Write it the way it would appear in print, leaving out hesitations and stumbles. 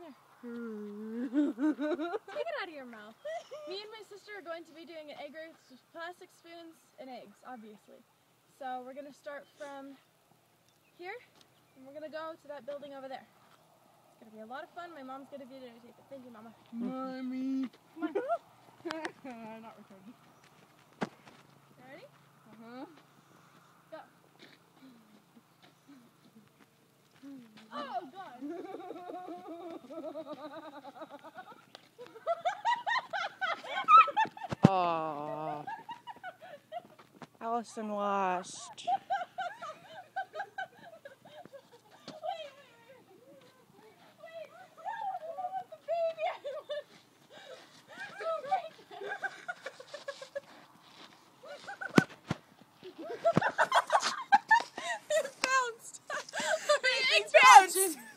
Take it out of your mouth. Me and my sister are going to be doing an egg race with plastic spoons and eggs, obviously. So we're going to start from here, and we're going to go to that building over there. It's going to be a lot of fun. My mom's going to videotape it. Thank you, Mama. Mommy. Come on. Not recording. You ready? Uh-huh. Go. Oh, God. Oh, Allison lost. It bounced. It bounced.